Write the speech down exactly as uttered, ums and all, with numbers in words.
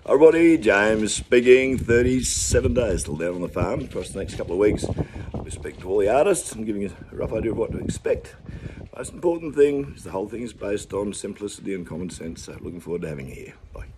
Alrighty, James speaking. thirty-seven days still down on the farm across the next couple of weeks. I'll be speaking to all the artists and giving you a rough idea of what to expect. Most important thing is the whole thing is based on simplicity and common sense, so looking forward to having you here. Bye.